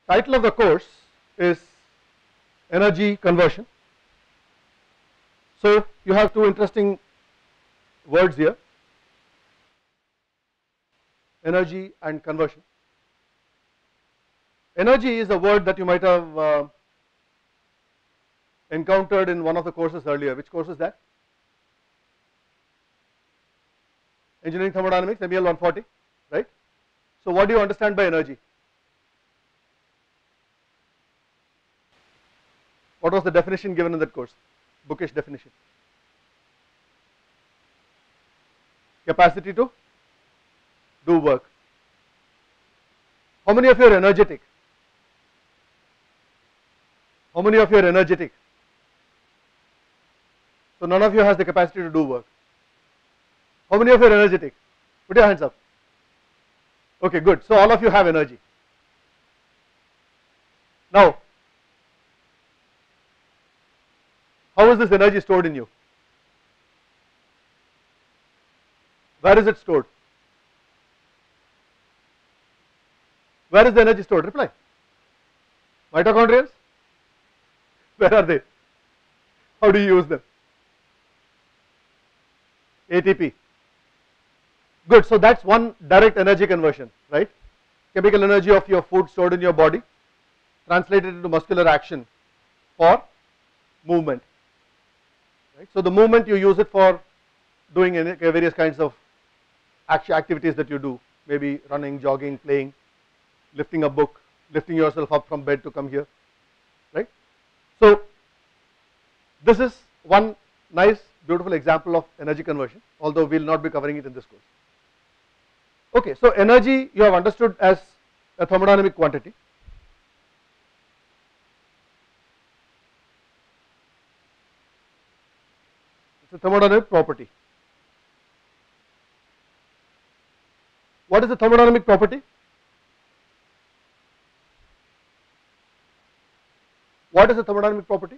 title of the course is energy conversion. So you have two interesting words here, energy and conversion. Energy is a word that you might have encountered in one of the courses earlier. Which course is that? Engineering Thermodynamics, MEL 140, right? So what do you understand by energy? What was the definition given in that course? Bookish definition. Capacity to do work. How many of you are energetic? How many of you are energetic? So none of you has the capacity to do work. How many of you are energetic? Put your hands up. Okay, good. So all of you have energy. Now, how is this energy stored in you? Where is it stored? Where is the energy stored? Reply. Mitochondria? Where are they? How do you use them? ATP. Good, so that's one direct energy conversion, right? Chemical energy of your food stored in your body, translated into muscular action for movement. Right? So the movement you use it for doing various kinds of activities that you do, maybe running, jogging, playing, lifting a book, lifting yourself up from bed to come here, right? So this is one nice beautiful example of energy conversion, although we will not be covering it in this course. Okay, so energy you have understood as a thermodynamic quantity. It's a thermodynamic property. What is a thermodynamic property? What is a thermodynamic property?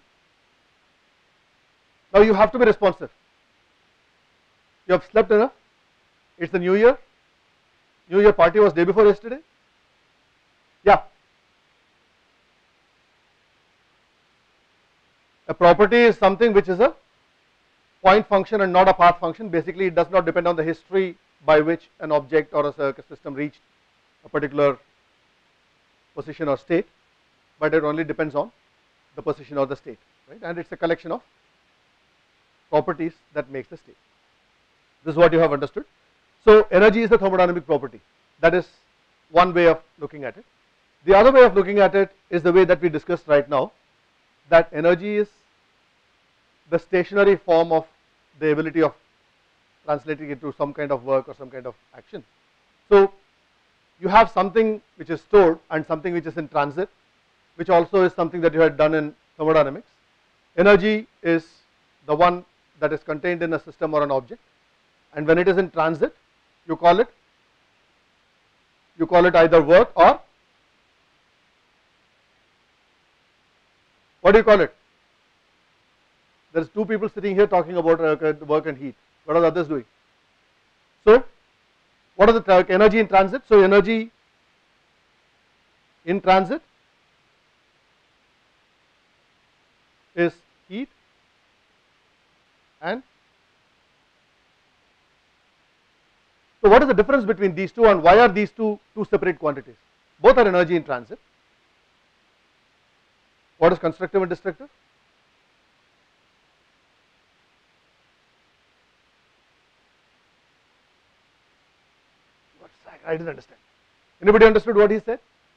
Now you have to be responsive. You have slept enough. It's the new year. New year party was day before yesterday. Yeah. A property is something which is a point function and not a path function. Basically, it does not depend on the history by which an object or a system reached a particular position or state, but it only depends on the position or the state, right? And it's a collection of properties that makes the state. This is what you have understood. So energy is the thermodynamic property. That is one way of looking at it. The other way of looking at it is the way that we discussed right now, that energy is the stationary form of the ability of translating it to some kind of work or some kind of action. So you have something which is stored and something which is in transit, which also is something that you had done in thermodynamics. Energy is the one that is contained in a system or an object, and when it is in transit, you call it either work or what do you call it? There is two people sitting here talking about work and heat. What are the others doing? So what are the energy in transit? So energy in transit is heat and so what is the difference between these two and why are these two separate quantities? Both are energy in transit. What is constructive and destructive? I didn't understand. Anybody understood what he said?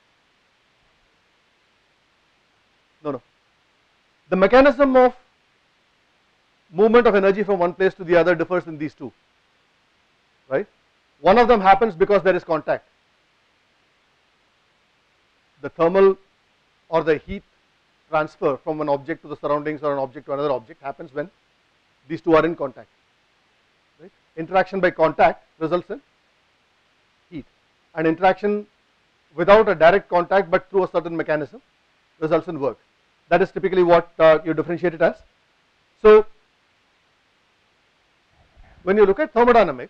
No. The mechanism of movement of energy from one place to the other differs in these two, right? One of them happens because there is contact. The thermal or the heat transfer from an object to the surroundings or an object to another object happens when these two are in contact, right? Interaction by contact results in heat, and interaction without a direct contact but through a certain mechanism results in work. That is typically what you differentiate it as. So when you look at thermodynamics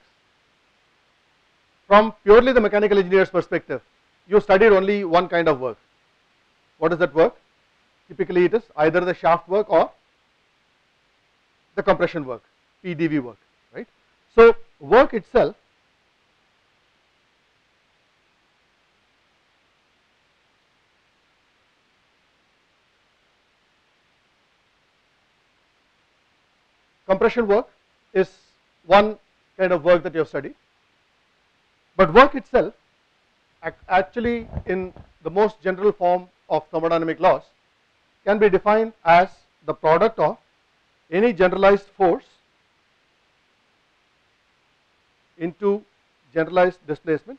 from purely the mechanical engineer's perspective, you studied only one kind of work, What is that work? Typically it is either the shaft work or the compression work, PDV work, right. So work itself compression work is one kind of work that you have studied, but work itself actually in the most general form of thermodynamic laws can be defined as the product of any generalized force into generalized displacement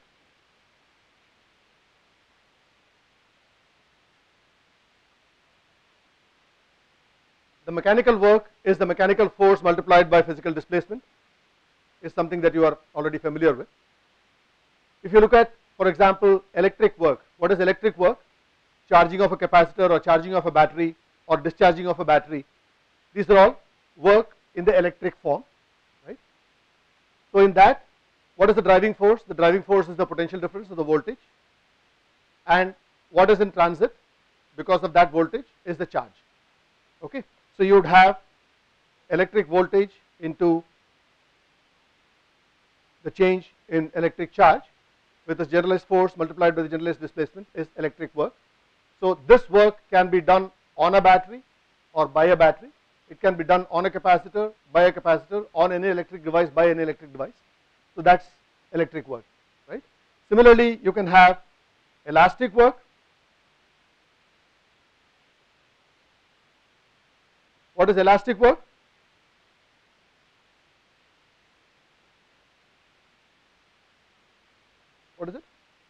the mechanical work is the mechanical force multiplied by physical displacement is something that you are already familiar with. If you look at, for example, electric work, what is electric work? Charging of a capacitor or charging of a battery or discharging of a battery. These are all work in the electric form, right. So in that, what is the driving force? The driving force is the potential difference of the voltage, and what is in transit because of that voltage is the charge, okay. So you would have electric voltage into the change in electric charge with the generalized force multiplied by the generalized displacement is electric work. So this work can be done on a battery or by a battery. It can be done on a capacitor, by a capacitor, on any electric device, by any electric device. So that's electric work, right. Similarly, you can have elastic work. What is elastic work? What is it?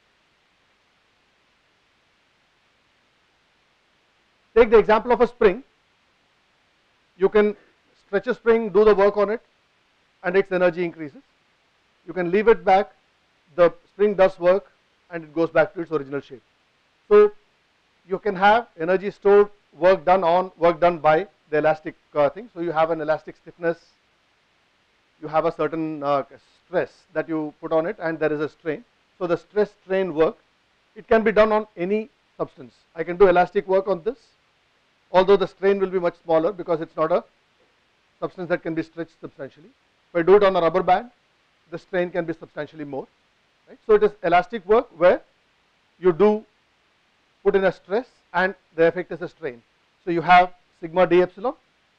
Take the example of a spring. You can stretch a spring, do the work on it, and its energy increases. You can leave it back, the spring does work, and it goes back to its original shape. So you can have energy stored, work done on, work done by the elastic thing. So you have an elastic stiffness, you have a certain stress that you put on it, and there is a strain. So the stress strain work, it can be done on any substance. I can do elastic work on this, although the strain will be much smaller because it's not a substance that can be stretched substantially. If I do it on a rubber band, the strain can be substantially more, right. So it is elastic work where you do put in a stress and the effect is a strain. So you have sigma d epsilon,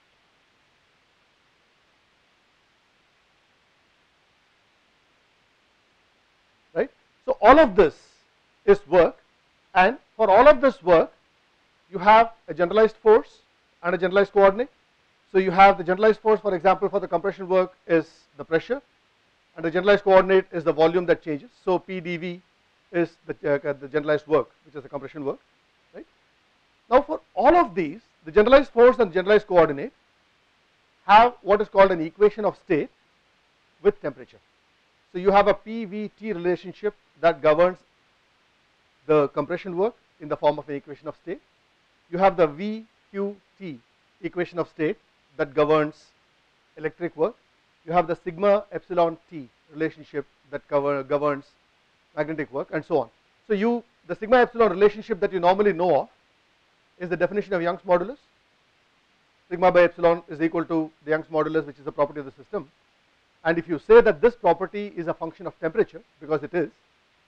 right. So all of this is work, and for all of this work you have a generalized force and a generalized coordinate. So you have the generalized force, for example, for the compression work is the pressure, and the generalized coordinate is the volume that changes. So PDV is the generalized work, which is the compression work, right. Now for all of these, the generalized force and generalized coordinate have what is called an equation of state with temperature. So you have a PVT relationship that governs the compression work in the form of an equation of state. You have the VQT equation of state that governs electric work. You have the sigma epsilon T relationship that governs magnetic work, and so on. So the sigma epsilon relationship that you normally know of is the definition of Young's modulus. Sigma by epsilon is equal to the Young's modulus, which is a property of the system. And if you say that this property is a function of temperature, because it is,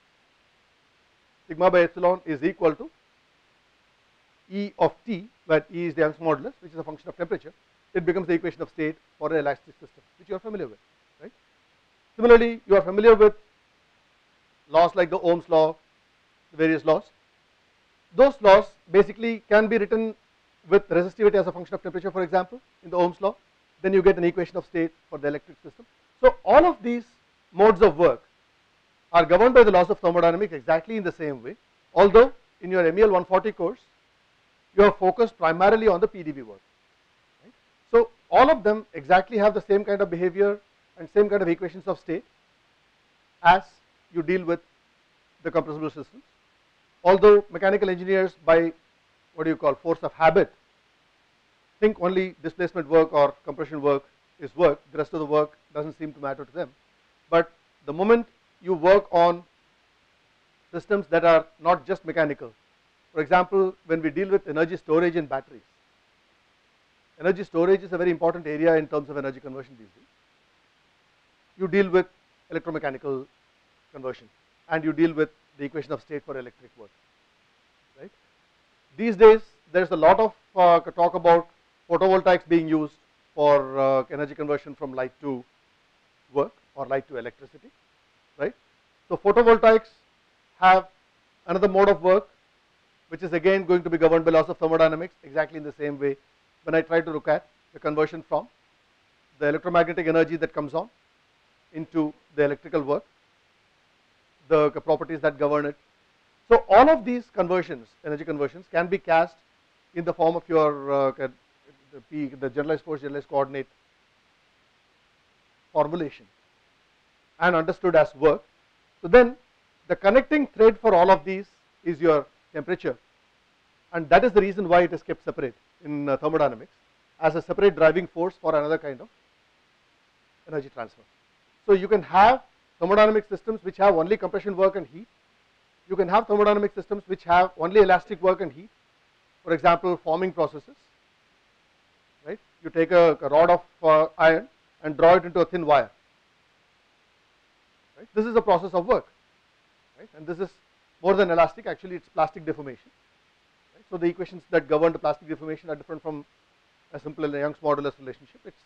sigma by epsilon is equal to E of T, where E is the Young's modulus, which is a function of temperature, it becomes the equation of state for an elastic system, which you are familiar with, right. Similarly, you are familiar with laws like the Ohm's law, the various laws. Those laws basically can be written with resistivity as a function of temperature, for example, in the Ohm's law. Then you get an equation of state for the electric system. So all of these modes of work are governed by the laws of thermodynamics exactly in the same way, although in your MEL 140 course you are focused primarily on the PDV work, right. So all of them exactly have the same kind of behavior and same kind of equations of state as you deal with the compressible systems, although mechanical engineers, by what do you call force of habit, think only displacement work or compression work is work, the rest of the work doesn't seem to matter to them. But the moment you work on systems that are not just mechanical, For example, when we deal with energy storage in batteries, energy storage is a very important area in terms of energy conversion these days. You deal with electromechanical conversion and you deal with the equation of state for electric work, right. These days there is a lot of talk about photovoltaics being used for energy conversion from light to work or light to electricity, right. So photovoltaics have another mode of work which is again going to be governed by laws of thermodynamics exactly in the same way. When I try to look at the conversion from the electromagnetic energy that comes on into the electrical work, the properties that govern it. So all of these conversions, energy conversions, can be cast in the form of your the generalized force, generalized coordinate formulation and understood as work. So then the connecting thread for all of these is your temperature, and that is the reason why it is kept separate in thermodynamics as a separate driving force for another kind of energy transfer. So you can have thermodynamic systems which have only compression work and heat. You can have thermodynamic systems which have only elastic work and heat. For example, forming processes, right. You take a rod of iron and draw it into a thin wire, right. This is a process of work, right, and this is more than elastic, actually it's plastic deformation, right. So the equations that govern the plastic deformation are different from a simple Young's modulus relationship, it's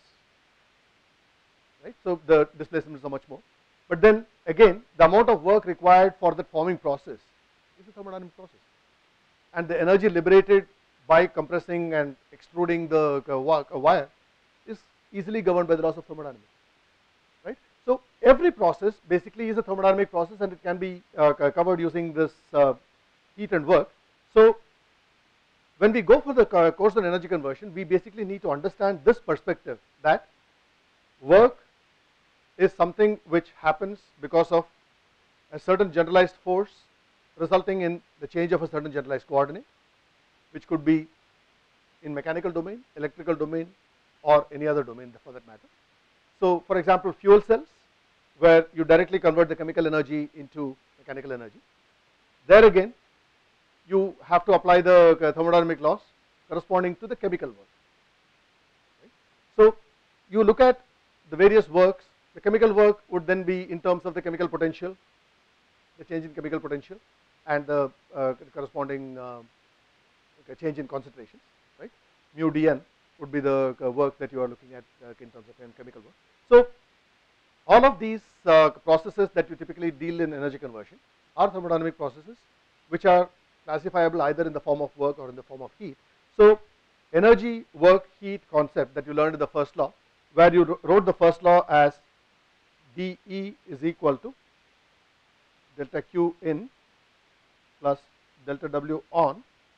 right. So the displacements are much more, but then again the amount of work required for that forming process is a thermodynamic process, and the energy liberated by compressing and extruding the wire is easily governed by the laws of thermodynamics, right. So every process basically is a thermodynamic process, and it can be covered using this heat and work. So when we go for the course on energy conversion, we basically need to understand this perspective that work is something which happens because of a certain generalized force resulting in the change of a certain generalized coordinate, which could be in mechanical domain, electrical domain, or any other domain for that matter. So for example, fuel cells, where you directly convert the chemical energy into mechanical energy, there again you have to apply the thermodynamic laws corresponding to the chemical work, right. So you look at the various works. The chemical work would then be in terms of the chemical potential, the change in chemical potential, and the corresponding change in concentrations, right. Mu dn would be the work that you are looking at in terms of chemical work. So all of these processes that you typically deal in energy conversion are thermodynamic processes which are classifiable either in the form of work or in the form of heat. So energy, work, heat concept that you learned in the first law, where you wrote the first law as dE is equal to delta Q in plus delta W on.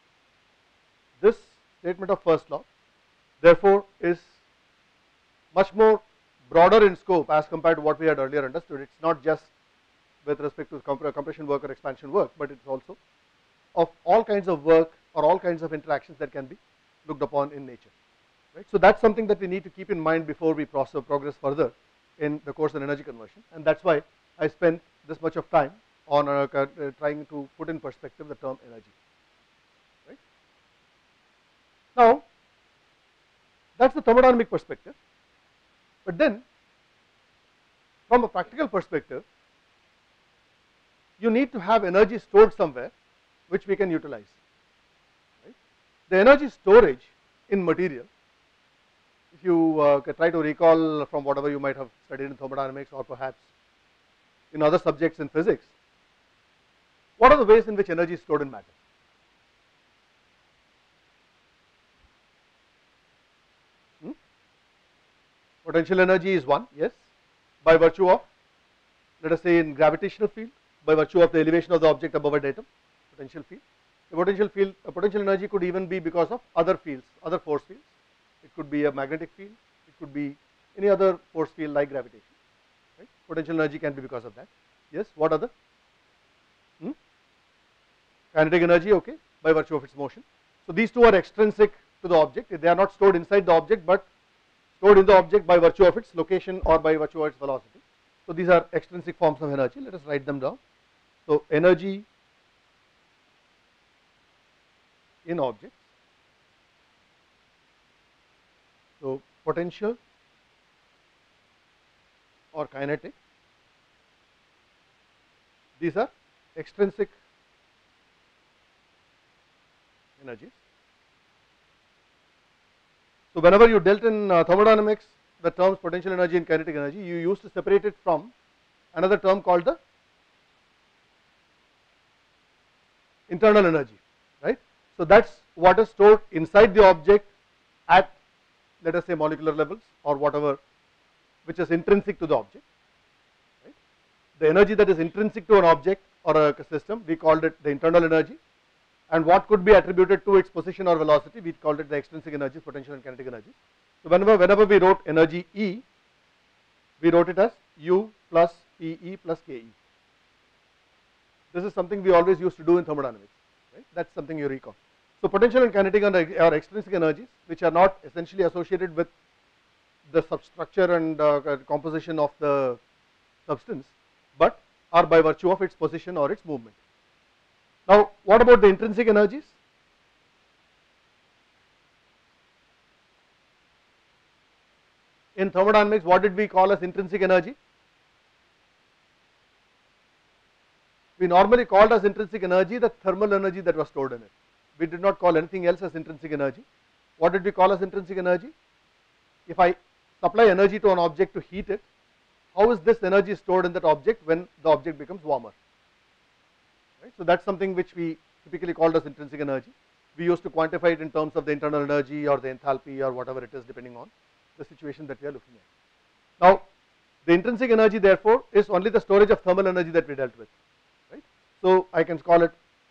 This statement of first law therefore is much more broader in scope as compared to what we had earlier understood. It's not just with respect to compression work or expansion work, but it's also of all kinds of work or all kinds of interactions that can be looked upon in nature, right. So that's something that we need to keep in mind before we progress further in the course on energy conversion, and that's why I spent this much of time on trying to put in perspective the term energy, right. Now that's the thermodynamic perspective, but then from a practical perspective you need to have energy stored somewhere which we can utilize, right. The energy storage in material, if you try to recall from whatever you might have studied in thermodynamics or perhaps in other subjects in physics, what are the ways in which energy is stored in matter? Potential energy is one, yes, by virtue of, let us say in gravitational field, by virtue of the elevation of the object above a datum, potential field. The potential energy could even be because of other fields, other force fields. It could be a magnetic field, it could be any other force field like gravitation, right. Potential energy can be because of that. Yes, what other? Kinetic energy, okay, by virtue of its motion. So these two are extrinsic to the object. They are not stored inside the object, but stored in the object by virtue of its location or by virtue of its velocity. So these are extrinsic forms of energy. Let us write them down. So energy in objects. So, potential or kinetic, these are extrinsic energies. So, whenever you dealt in thermodynamics the terms potential energy and kinetic energy, you used to separate it from another term called the internal energy, right. So, that is what is stored inside the object at, let us say, molecular levels or whatever, which is intrinsic to the object, right. The energy that is intrinsic to an object or a system, we called it the internal energy, and what could be attributed to its position or velocity, we called it the extrinsic energies, potential and kinetic energy. So, whenever we wrote energy E, we wrote it as U plus PE plus KE. This is something we always used to do in thermodynamics, right. That is something you recall. So, potential and kinetic are extrinsic energies which are not essentially associated with the substructure and composition of the substance, but are by virtue of its position or its movement. Now, what about the intrinsic energies? In thermodynamics, what did we call as intrinsic energy? We normally called as intrinsic energy the thermal energy that was stored in it. We did not call anything else as intrinsic energy. What did we call as intrinsic energy? If I supply energy to an object to heat it, how is this energy stored in that object when the object becomes warmer? Right? So, that is something which we typically called as intrinsic energy. We used to quantify it in terms of the internal energy or the enthalpy or whatever it is, depending on the situation that we are looking at. Now, the intrinsic energy therefore is only the storage of thermal energy that we dealt with, right. So, I can call it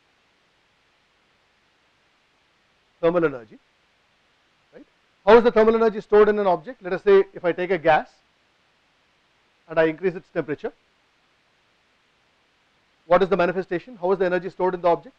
thermal energy, right. How is the thermal energy stored in an object? Let us say if I take a gas and I increase its temperature, what is the manifestation? How is the energy stored in the object?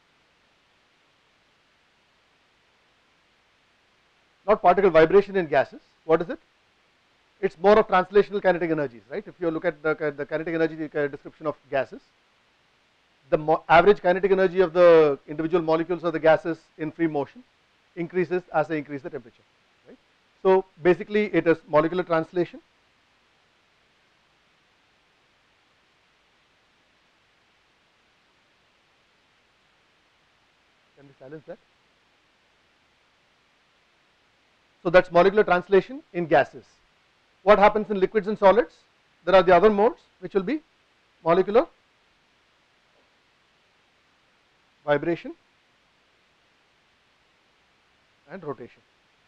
Not particle vibration in gases. What is it? It is more of translational kinetic energies, right. If you look at the kinetic energy description of gases, the average kinetic energy of the individual molecules of the gases in free motion increases as they increase the temperature, right. So, basically it is molecular translation. Can we silence that? So, that is molecular translation in gases. What happens in liquids and solids? There are the other modes which will be molecular vibration and rotation,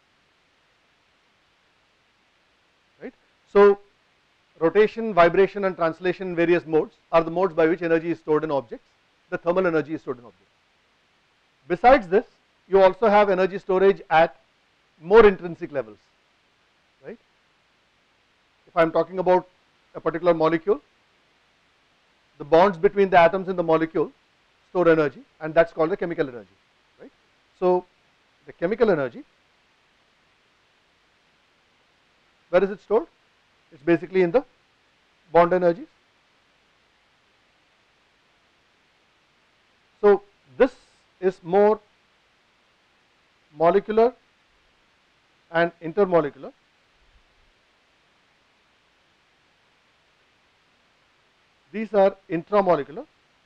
right. So, rotation, vibration and translation in various modes are the modes by which energy is stored in objects, the thermal energy is stored in objects. Besides this, you also have energy storage at more intrinsic levels, right. If I am talking about a particular molecule, the bonds between the atoms in the molecule store energy, and that is called the chemical energy, right. So, the chemical energy, where is it stored? It is basically in the bond energies. So, this is more molecular and intermolecular. These are intramolecular.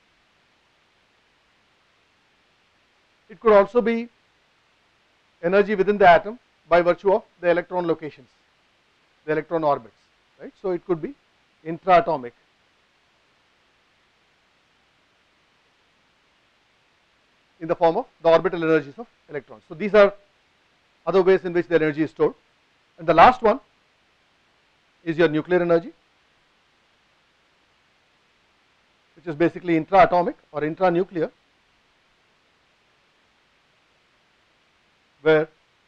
It could also be energy within the atom by virtue of the electron locations, the electron orbits, right. So, it could be intraatomic. In the form of the orbital energies of electrons. So, these are other ways in which the energy is stored. And the last one is your nuclear energy, which is basically intraatomic or intranuclear, where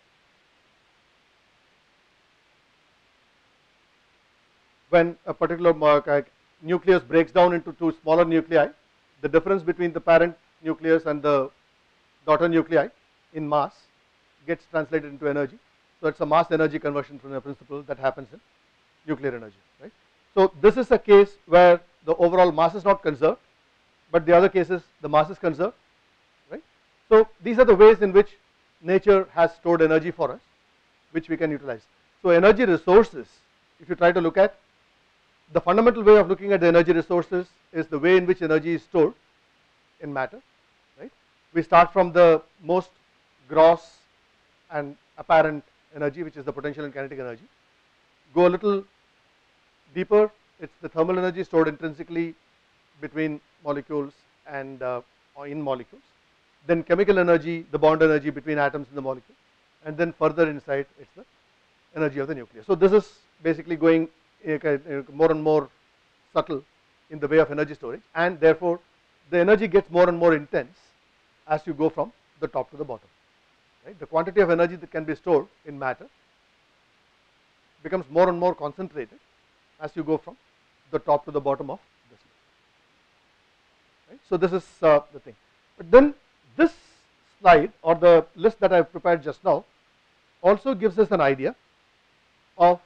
when a particular nucleus breaks down into two smaller nuclei, the difference between the parent nucleus and the daughter nuclei in mass gets translated into energy. So, it is a mass energy conversion from a principle that happens in nuclear energy, right. So, this is a case where the overall mass is not conserved, but the other cases the mass is conserved, right. So these are the ways in which nature has stored energy for us, which we can utilize. So energy resources, if you try to look at, the fundamental way of looking at the energy resources is the way in which energy is stored in matter, right? We start from the most gross and apparent energy, which is the potential and kinetic energy. Go a little deeper, it's the thermal energy stored intrinsically between molecules and or in molecules. Then chemical energy, the bond energy between atoms in the molecule, and then further inside it's the energy of the nucleus. So this is basically going more and more subtle in the way of energy storage, and therefore the energy gets more and more intense as you go from the top to the bottom. Right? The quantity of energy that can be stored in matter becomes more and more concentrated as you go from the top to the bottom of this list. Right? So this is the thing. But then this slide or the list that I have prepared just now also gives us an idea of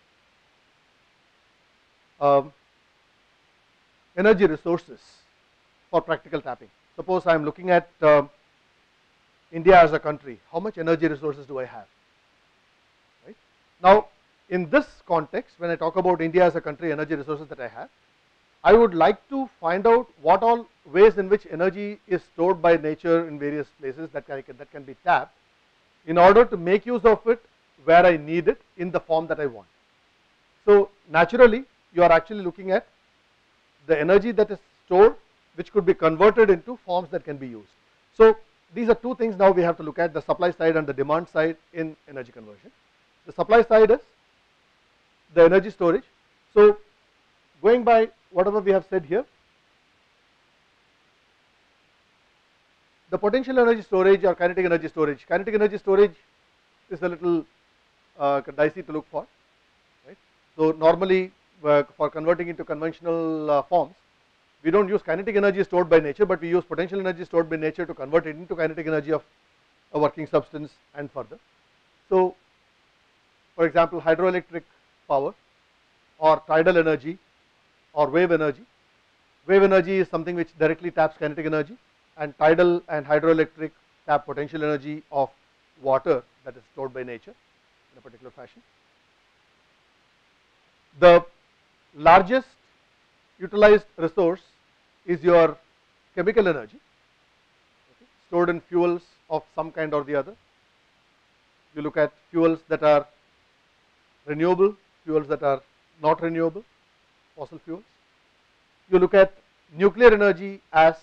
energy resources for practical tapping. Suppose I am looking at India as a country, how much energy resources do I have? Right? Now, in this context, when I talk about India as a country, energy resources that I have, I would like to find out what all ways in which energy is stored by nature in various places that can be tapped in order to make use of it where I need it in the form that I want. So naturally, you are actually looking at the energy that is stored, which could be converted into forms that can be used. So these are two things now we have to look at, the supply side and the demand side in energy conversion. The supply side is the energy storage. So going by whatever we have said here, the potential energy storage or kinetic energy storage. Kinetic energy storage is a little dicey to look for. Right? So normally for converting into conventional forms, we don't use kinetic energy stored by nature, but we use potential energy stored by nature to convert it into kinetic energy of a working substance and further. So for example, hydroelectric power or tidal energy or wave energy. Wave energy is something which directly taps kinetic energy, and tidal and hydroelectric tap potential energy of water that is stored by nature in a particular fashion. The largest utilized resource is your chemical energy, okay, stored in fuels of some kind or the other. You look at fuels that are renewable, fuels that are not renewable, fossil fuels. You look at nuclear energy as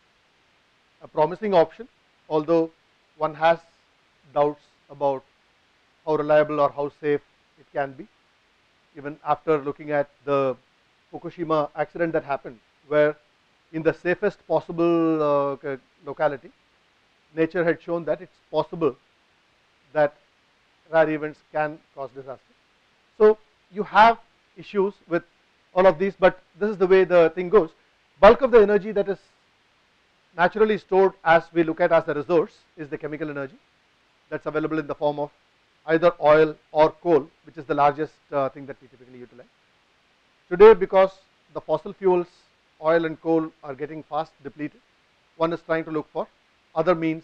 a promising option, although one has doubts about how reliable or how safe it can be, even after looking at the Fukushima accident that happened, where in the safest possible locality, nature had shown that it's possible that rare events can cause disaster. So you have issues with all of these, but this is the way the thing goes. Bulk of the energy that is naturally stored as we look at as a resource is the chemical energy that's available in the form of either oil or coal, which is the largest thing that we typically utilize. Today, because the fossil fuels, oil and coal are getting fast depleted, one is trying to look for other means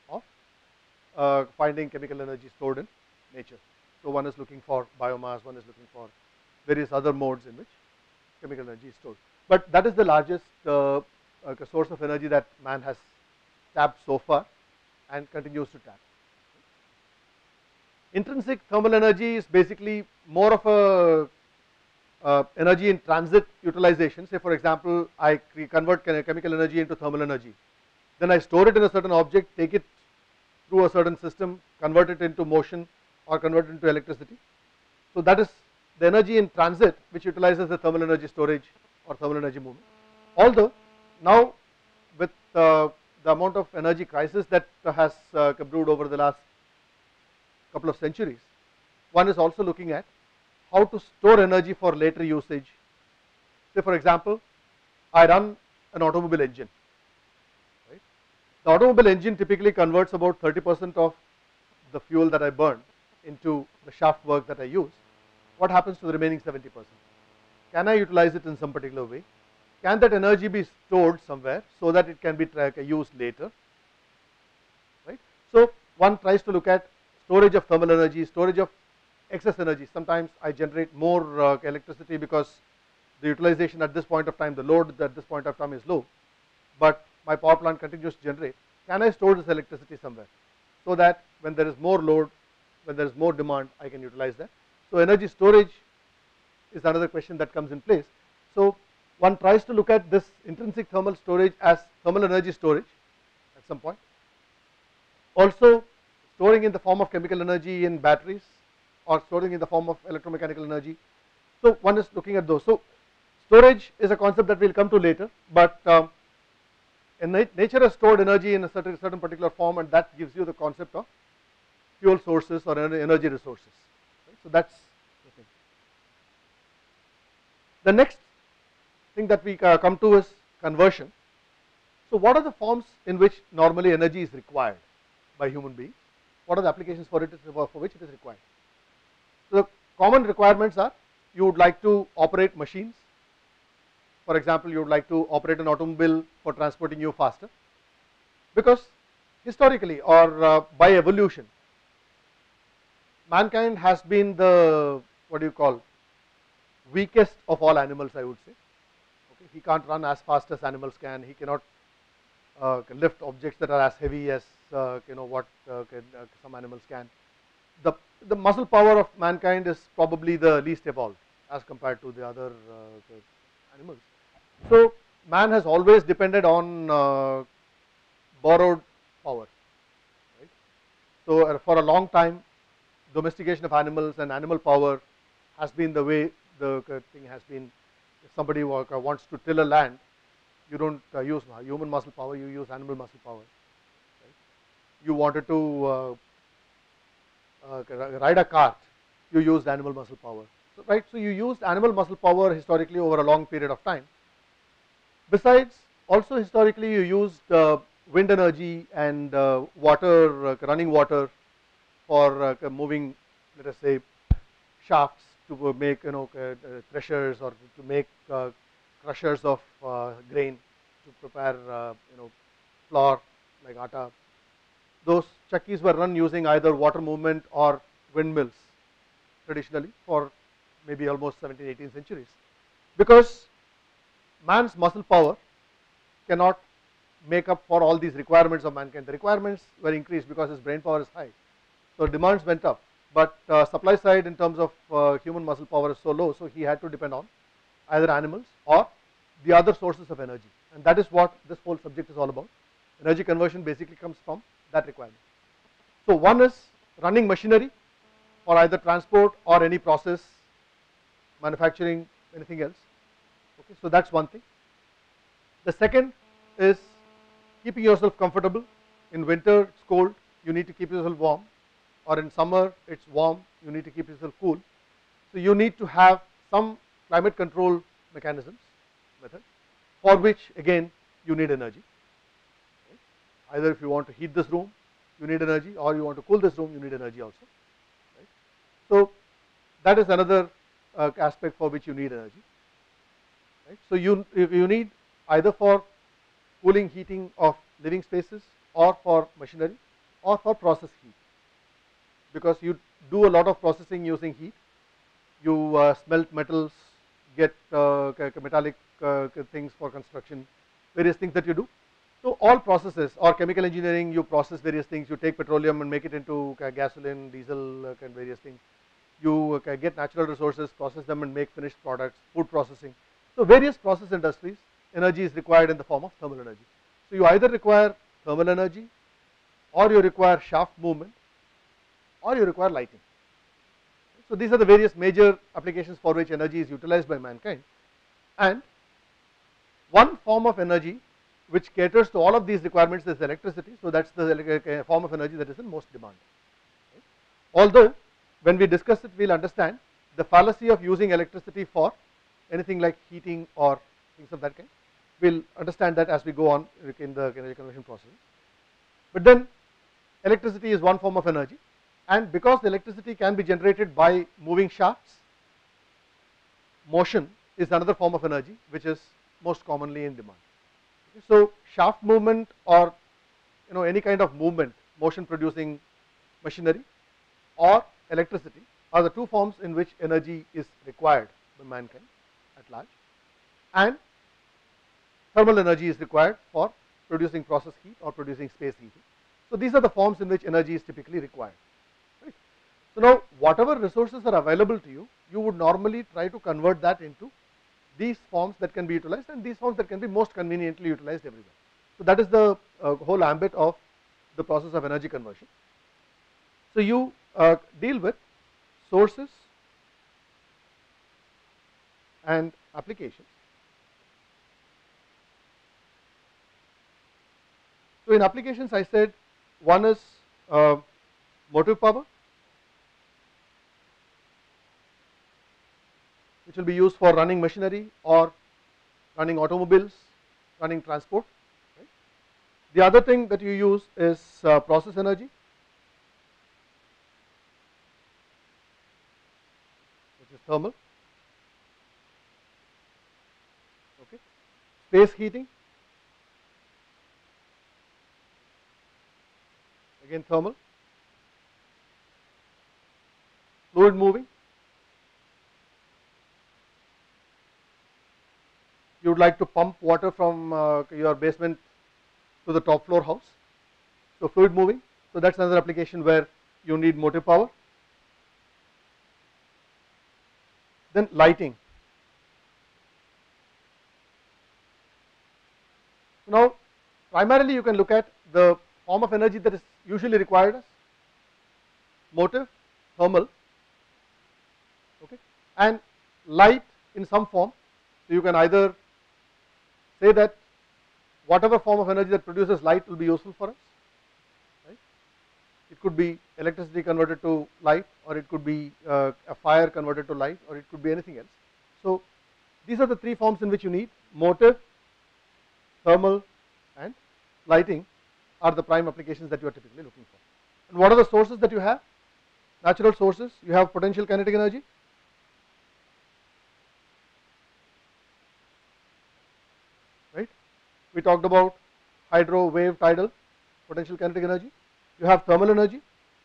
of finding chemical energy stored in nature. So one is looking for biomass, one is looking for various other modes in which chemical energy is stored. But that is the largest source of energy that man has tapped so far and continues to tap. Intrinsic thermal energy is basically more of a energy in transit utilization. Say for example, I convert chemical energy into thermal energy. Then I store it in a certain object, take it through a certain system, convert it into motion or convert it into electricity. So that is the energy in transit which utilizes the thermal energy storage or thermal energy movement. Although now with the amount of energy crisis that has brewed over the last couple of centuries, one is also looking at how to store energy for later usage. Say for example, I run an automobile engine. Right? The automobile engine typically converts about 30% of the fuel that I burn into the shaft work that I use. What happens to the remaining 70%? Can I utilize it in some particular way? Can that energy be stored somewhere so that it can be used later? So one tries to look at storage of thermal energy, storage of excess energy. Sometimes I generate more electricity because the utilization at this point of time, the load at this point of time is low, but my power plant continues to generate. Can I store this electricity somewhere so that when there is more load, when there is more demand, I can utilize that? So energy storage is another question that comes in place. So one tries to look at this intrinsic thermal storage as thermal energy storage at some point. Also storing in the form of chemical energy in batteries or storing in the form of electromechanical energy. So one is looking at those. So storage is a concept that we will come to later, but nature has stored energy in a certain particular form, and that gives you the concept of fuel sources or energy resources. Right? So that's the thing. The next thing that we come to is conversion. So what are the forms in which normally energy is required by human beings? What are the applications for which it is required? So the common requirements are, you would like to operate machines. For example, you would like to operate an automobile for transporting you faster, because historically or by evolution, mankind has been the, what do you call, weakest of all animals, I would say. Okay, he can't run as fast as animals can. He cannot lift objects that are as heavy as what some animals can. The muscle power of mankind is probably the least evolved as compared to the other animals. So man has always depended on borrowed power. Right? So for a long time, domestication of animals and animal power has been the way the thing has been. If somebody wants to till a land, you don't use human muscle power, you use animal muscle power. Right? You wanted to ride a cart, you used animal muscle power. So, right? So you used animal muscle power historically over a long period of time. Besides, also historically you used wind energy and water, running water for moving, let us say, shafts to make threshers or to make crushers of grain, to prepare flour like atta. Those chakkis were run using either water movement or windmills traditionally for maybe almost 17th, 18th centuries, because man's muscle power cannot make up for all these requirements of mankind. The requirements were increased because his brain power is high, so demands went up, but supply side in terms of human muscle power is so low, so he had to depend on either animals or the other sources of energy, and that is what this whole subject is all about. Energy conversion basically comes from that requirement. So one is running machinery for either transport or any process, manufacturing, anything else. Okay, so that's one thing. The second is keeping yourself comfortable. In winter it's cold, you need to keep yourself warm, or in summer it's warm, you need to keep yourself cool. So you need to have some climate control mechanisms, methods, for which again you need energy. Right? Either if you want to heat this room, you need energy, or you want to cool this room, you need energy also. Right? So that is another aspect for which you need energy. Right? So you need either for cooling, heating of living spaces, or for machinery, or for process heat, because you do a lot of processing using heat. You smelt metals, get metallic things for construction, various things that you do. So all processes, or chemical engineering, you process various things. You take petroleum and make it into gasoline, diesel, and various things. You get natural resources, process them and make finished products, food processing. So various process industries, energy is required in the form of thermal energy. So you either require thermal energy, or you require shaft movement, or you require lighting. So these are the various major applications for which energy is utilized by mankind. And one form of energy which caters to all of these requirements is electricity. So that's the form of energy that is in most demand. Although when we discuss it, we'll understand the fallacy of using electricity for anything like heating or things of that kind. We'll understand that as we go on in the energy conversion process. But then electricity is one form of energy, and because the electricity can be generated by moving shafts, motion is another form of energy which is most commonly in demand. So shaft movement, or any kind of movement motion producing machinery, or electricity are the two forms in which energy is required by mankind at large, and thermal energy is required for producing process heat or producing space heating. So these are the forms in which energy is typically required. Right. So now whatever resources are available to you, you would normally try to convert that into these forms that can be utilized, and these forms that can be most conveniently utilized everywhere. So that is the whole ambit of the process of energy conversion. So you deal with sources and applications. So in applications, I said one is motive power, which will be used for running machinery or running automobiles, running transport. Right. The other thing that you use is process energy, which is thermal. Okay. Space heating, again thermal. Fluid moving, you would like to pump water from your basement to the top floor house. So fluid moving, so that's another application where you need motive power. Then lighting. Now primarily you can look at the form of energy that is usually required as motive, thermal, okay, and light in some form. So you can either say that whatever form of energy that produces light will be useful for us, right. It could be electricity converted to light, or it could be a fire converted to light, or it could be anything else. So these are the three forms in which you need motive, thermal, and lighting are the prime applications that you are typically looking for. And what are the sources that you have? Natural sources. You have potential kinetic energy, right. We talked about hydro, wave, tidal, potential kinetic energy. You have thermal energy.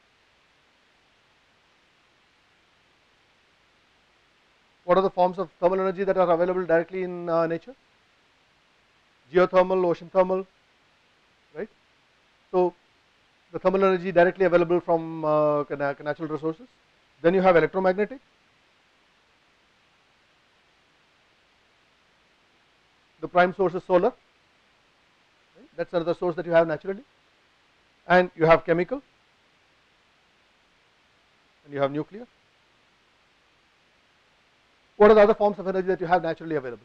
What are the forms of thermal energy that are available directly in nature? Geothermal, ocean thermal, right. So the thermal energy directly available from natural resources. Then you have electromagnetic. The prime source is solar, right? That's another source that you have naturally. And you have chemical, and you have nuclear. What are the other forms of energy that you have naturally available?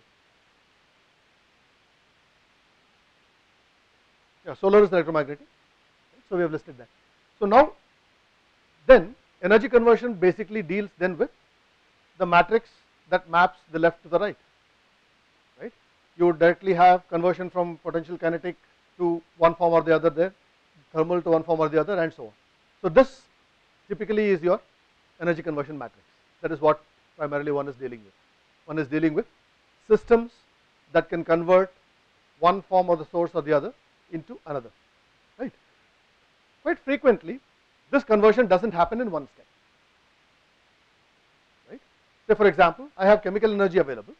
Yeah, solar is electromagnetic, right? So we have listed that. So now, then energy conversion basically deals then with the matrix that maps the left to the right, right. You would directly have conversion from potential kinetic to one form or the other there, thermal to one form or the other, and so on. So this typically is your energy conversion matrix. That is what primarily one is dealing with. One is dealing with systems that can convert one form of the source or the other into another, right. Quite frequently this conversion does not happen in one step, right. Say for example, I have chemical energy available.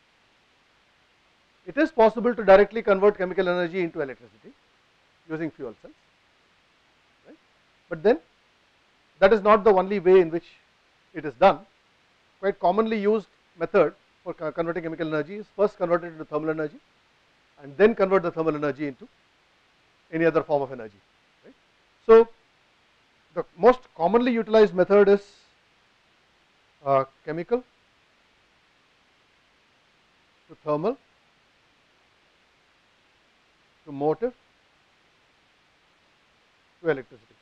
It is possible to directly convert chemical energy into electricity using fuel cells, right. But then that is not the only way in which it is done. Quite commonly used method for converting chemical energy is first convert it into thermal energy, and then convert the thermal energy into any other form of energy, right. So the most commonly utilized method is chemical to thermal to motive to electricity.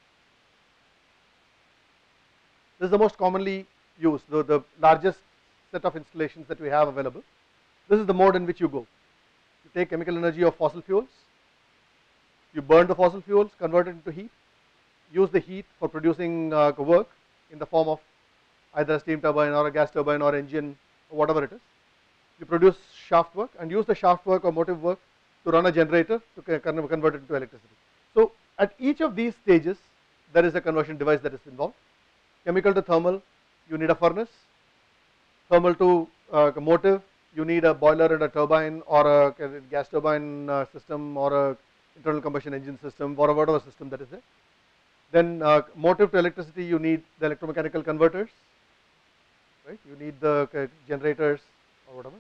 This is the most commonly used, the largest set of installations that we have available. This is the mode in which you go. You take chemical energy of fossil fuels, you burn the fossil fuels, convert it into heat, use the heat for producing work in the form of either a steam turbine or a gas turbine or engine or whatever it is. You produce shaft work and use the shaft work or motive work to run a generator to convert it into electricity. So at each of these stages there is a conversion device that is involved. Chemical to thermal, you need a furnace. Thermal to motive, you need a boiler and a turbine or a gas turbine system or a internal combustion engine system or whatever system that is there. Then motive to electricity, you need the electromechanical converters, right? You need the generators or whatever.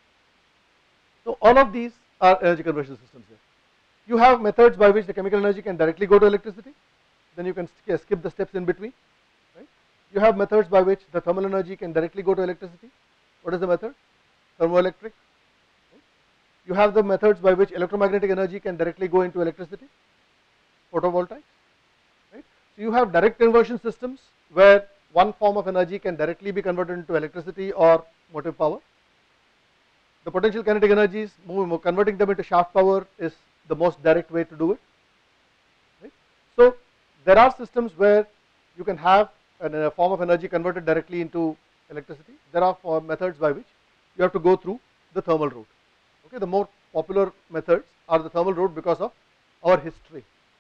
So all of these are energy conversion systems here. You have methods by which the chemical energy can directly go to electricity, then you can skip the steps in between, right? You have methods by which the thermal energy can directly go to electricity. What is the method? Thermoelectric. Right? You have the methods by which electromagnetic energy can directly go into electricity, photovoltaics. Right? So you have direct conversion systems where one form of energy can directly be converted into electricity or motive power. The potential kinetic energies, converting them into shaft power is the most direct way to do it. Right? So there are systems where you can have a form of energy converted directly into electricity. There are methods by which you have to go through the thermal route. Okay, the more popular methods are the thermal route because of our history.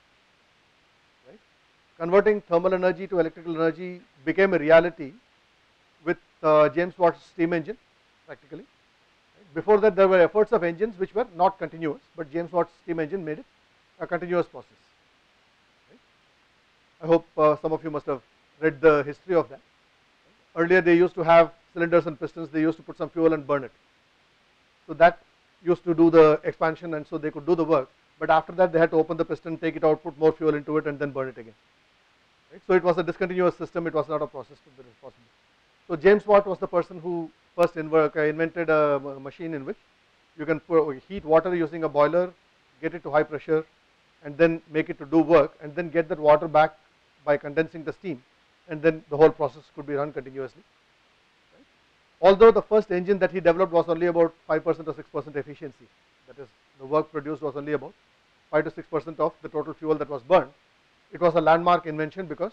Right? Converting thermal energy to electrical energy became a reality with James Watt's steam engine, practically. Right? Before that, there were efforts of engines which were not continuous, but James Watt's steam engine made it a continuous process. Right? I hope some of you must have read the history of that. Earlier they used to have cylinders and pistons, they used to put some fuel and burn it. So that used to do the expansion and so they could do the work, but after that they had to open the piston, take it out, put more fuel into it and then burn it again. Right? So it was a discontinuous system, it was not a process to be possible. So James Watt was the person who first invented a machine in which you can heat water using a boiler, get it to high pressure and then make it to do work and then get that water back by condensing the steam, and then the whole process could be run continuously. Right? Although the first engine that he developed was only about 5% or 6% efficiency, that is the work produced was only about 5 to 6% of the total fuel that was burned. It was a landmark invention because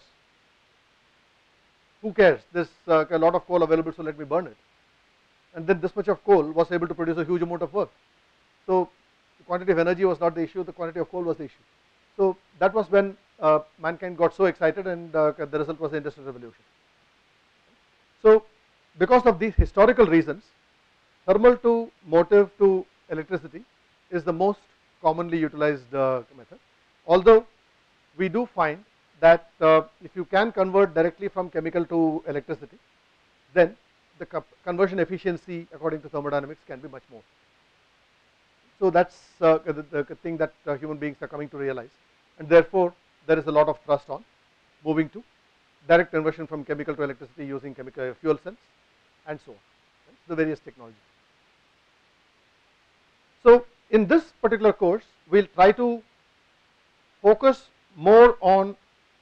who cares, there's a lot of coal available, so let me burn it. And then this much of coal was able to produce a huge amount of work. So the quantity of energy was not the issue, the quantity of coal was the issue. So that was when mankind got so excited and the result was the Industrial Revolution. So because of these historical reasons, thermal to motive to electricity is the most commonly utilized method. Although we do find that if you can convert directly from chemical to electricity, then the conversion efficiency according to thermodynamics can be much more. So that's the thing that human beings are coming to realize, and therefore there is a lot of thrust on moving to direct conversion from chemical to electricity using chemical fuel cells and so on, right? The various technologies. So in this particular course, we will try to focus more on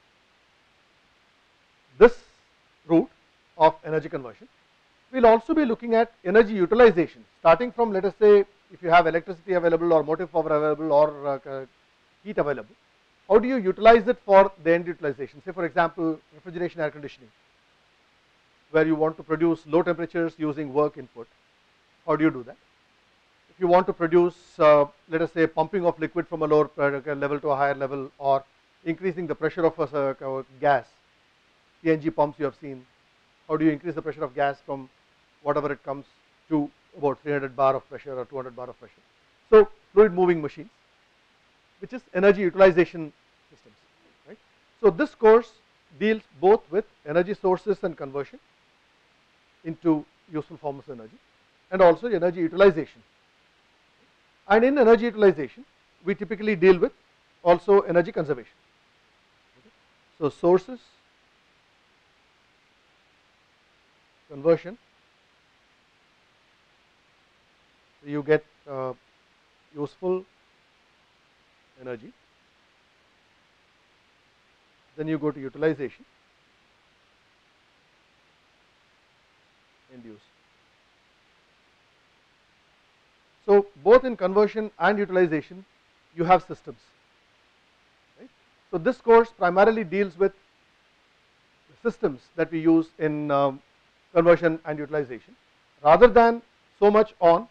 this route of energy conversion. We will also be looking at energy utilization, starting from, let us say, if you have electricity available or motive power available or heat available, how do you utilize it for the end utilization? Say for example, refrigeration, air conditioning, where you want to produce low temperatures using work input. How do you do that? If you want to produce, let us say, pumping of liquid from a lower level to a higher level, or increasing the pressure of a gas, CNG pumps you have seen, how do you increase the pressure of gas from whatever it comes to about 300 bar of pressure or 200 bar of pressure. So fluid moving machines, which is energy utilization systems, right? So this course deals both with energy sources and conversion into useful forms of energy, and also energy utilization. And in energy utilization, we typically deal with also energy conservation. Okay? So sources, conversion, you get useful energy, then you go to utilization, end use. So both in conversion and utilization you have systems, right? So this course primarily deals with the systems that we use in conversion and utilization, rather than so much on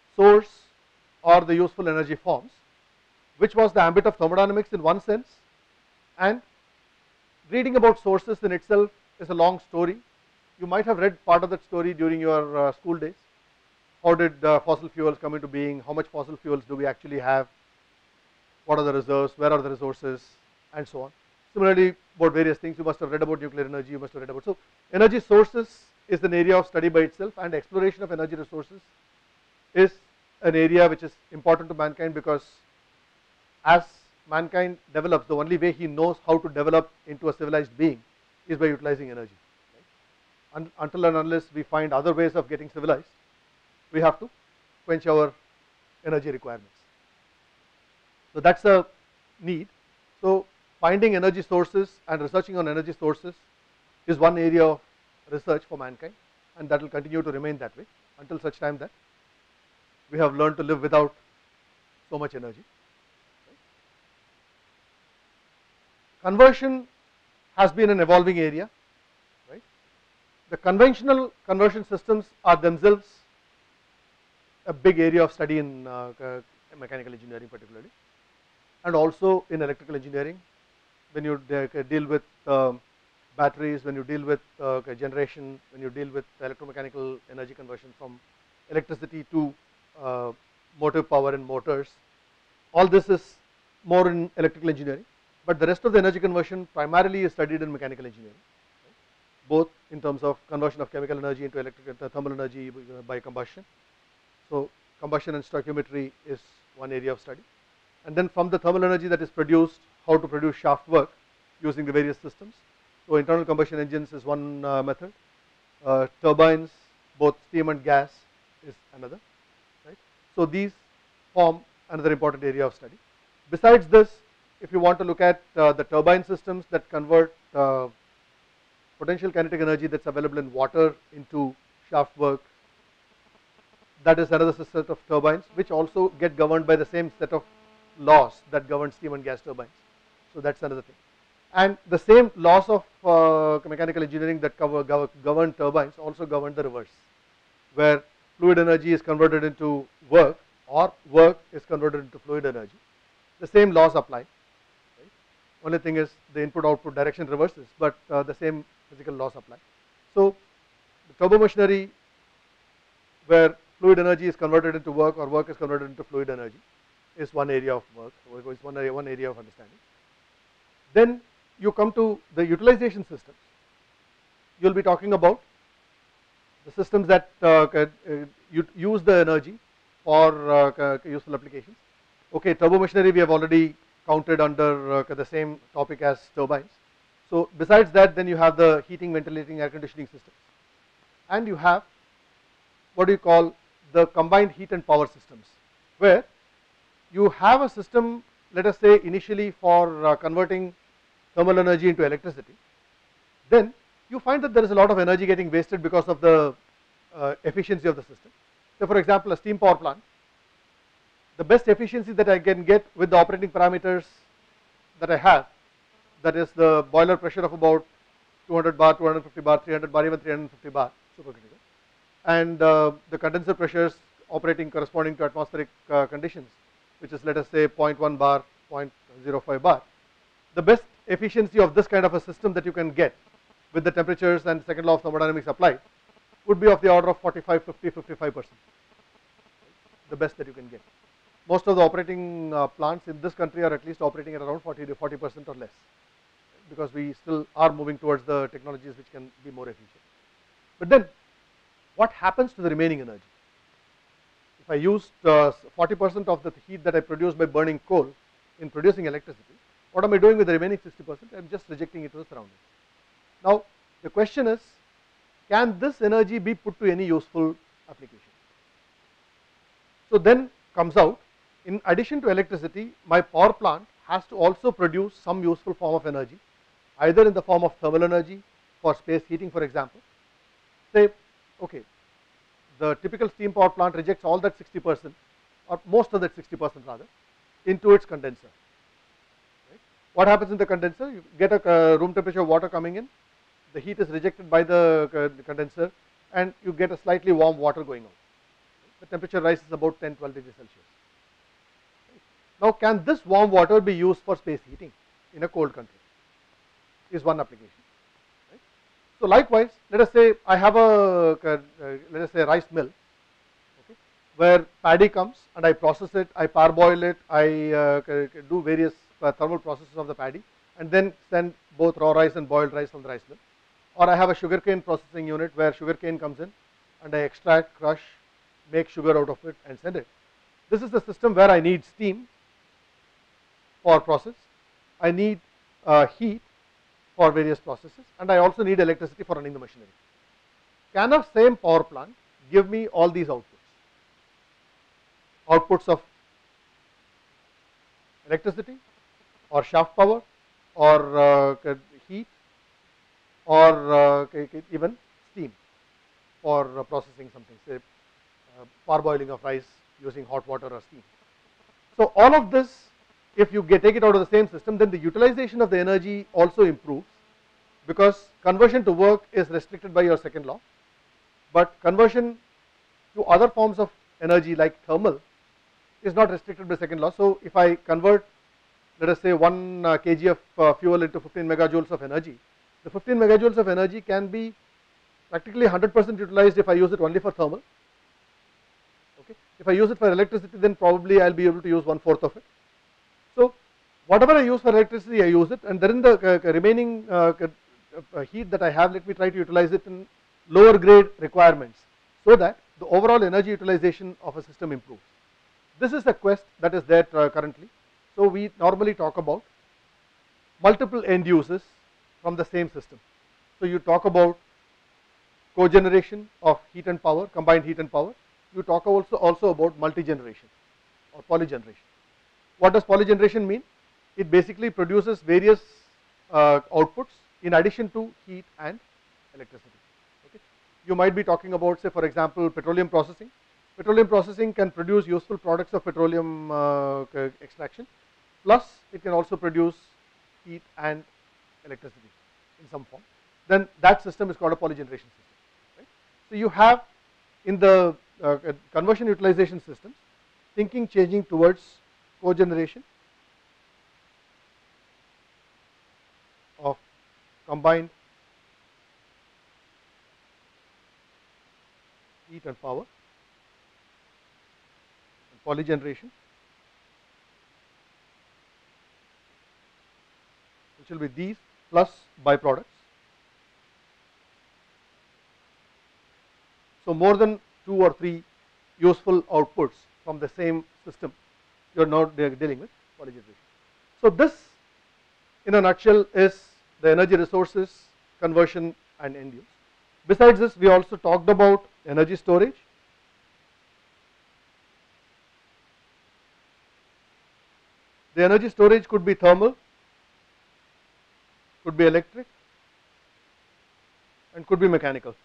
source or the useful energy forms, which was the ambit of thermodynamics in one sense, And reading about sources in itself is a long story. You might have read part of that story during your school days. How did fossil fuels come into being? How much fossil fuels do we actually have? What are the reserves? Where are the resources? And so on. Similarly, about various things, you must have read about nuclear energy, you must have read about. So, energy sources is an area of study by itself, and exploration of energy resources is an area which is important to mankind, because as mankind develops, the only way he knows how to develop into a civilized being is by utilizing energy. Right? Until and unless we find other ways of getting civilized, we have to quench our energy requirements. So that's a need. So finding energy sources and researching on energy sources is one area of research for mankind, and that will continue to remain that way until such time that we have learned to live without so much energy. Conversion has been an evolving area. Right? The conventional conversion systems are themselves a big area of study in mechanical engineering particularly, and also in electrical engineering. When you deal with batteries, when you deal with generation, when you deal with electromechanical energy conversion from electricity to motive power in motors, all this is more in electrical engineering, but the rest of the energy conversion primarily is studied in mechanical engineering, right? Both in terms of conversion of chemical energy into electrical thermal energy by combustion. So combustion and stoichiometry is one area of study, and then from the thermal energy that is produced, how to produce shaft work using the various systems. So internal combustion engines is one method, turbines, both steam and gas, is another, right? So these form another important area of study. Besides this, if you want to look at the turbine systems that convert potential kinetic energy that's available in water into shaft work, that is another set of turbines which also get governed by the same set of laws that govern steam and gas turbines. So that's another thing. And the same laws of mechanical engineering that govern turbines also govern the reverse, where fluid energy is converted into work or work is converted into fluid energy. The same laws apply. Right? Only thing is the input output direction reverses, but the same physical laws apply. So the turbo machinery, where fluid energy is converted into work or work is converted into fluid energy, is one area of work, is one area of understanding. Then you come to the utilization systems. You will be talking about the systems that use the energy for useful applications. Okay, turbo machinery we have already counted under the same topic as turbines. So besides that, then you have the heating, ventilating, air conditioning systems, and you have what do you call the combined heat and power systems, where you have a system, let us say initially for converting thermal energy into electricity. Then you find that there is a lot of energy getting wasted because of the efficiency of the system. So for example, a steam power plant, the best efficiency that I can get with the operating parameters that I have, that is the boiler pressure of about 200 bar, 250 bar, 300 bar, even 350 bar supercritical, and the condenser pressures operating corresponding to atmospheric conditions, which is let us say 0.1 bar, 0.05 bar. The best efficiency of this kind of a system that you can get with the temperatures and second law of thermodynamics applied would be of the order of 45, 50, 55%, the best that you can get. Most of the operating plants in this country are at least operating at around 40 to 40% or less, because we still are moving towards the technologies which can be more efficient. But then what happens to the remaining energy? If I used 40% of the heat that I produce by burning coal in producing electricity, what am I doing with the remaining 60%? I am just rejecting it to the surroundings. Now the question is, can this energy be put to any useful application? So then comes out, in addition to electricity, my power plant has to also produce some useful form of energy, either in the form of thermal energy for space heating, for example. Say, okay, the typical steam power plant rejects all that 60%, or most of that 60% rather, into its condenser. Right? What happens in the condenser? You get a room temperature water coming in, the heat is rejected by the condenser, and you get a slightly warm water going out. The temperature rises about 10, 12 degrees Celsius. Now, can this warm water be used for space heating in a cold country? is one application. Right? So likewise, let us say I have a let us say rice mill, okay, where paddy comes and I process it, I parboil it, I do various thermal processes of the paddy, and then send both raw rice and boiled rice from the rice mill. Or I have a sugarcane processing unit where sugarcane comes in and I extract, crush, make sugar out of it and send it. This is the system where I need steam for process, I need heat for various processes, and I also need electricity for running the machinery. Can a same power plant give me all these outputs? Outputs of electricity or shaft power or heat or even steam for processing something, say parboiling of rice using hot water or steam. So all of this, if you take it out of the same system, then the utilization of the energy also improves, because conversion to work is restricted by your second law, but conversion to other forms of energy like thermal is not restricted by second law. So if I convert, let us say 1 kg of fuel into 15 megajoules of energy, the 15 megajoules of energy can be practically 100% utilized if I use it only for thermal. Okay. If I use it for electricity, then probably I will be able to use 1/4 of it. So whatever I use for electricity, I use it, and then the remaining heat that I have, let me try to utilize it in lower grade requirements, so that the overall energy utilization of a system improves. This is the quest that is there currently. So we normally talk about multiple end uses from the same system. So you talk about cogeneration of heat and power, combined heat and power. You talk also about multi-generation or polygeneration. What does polygeneration mean? It basically produces various outputs in addition to heat and electricity. Okay. You might be talking about, say for example, petroleum processing. Petroleum processing can produce useful products of petroleum extraction, plus it can also produce heat and electricity in some form. Then that system is called a polygeneration system. Right? So you have in the conversion utilization systems, thinking changing towards cogeneration of combined heat and power, and polygeneration, which will be these plus byproducts. So more than 2 or 3 useful outputs from the same system, you are now dealing with polygeneration. So this in a nutshell is the energy resources, conversion and end use. Besides this, we also talked about energy storage. The energy storage could be thermal, could be electric, and could be mechanical.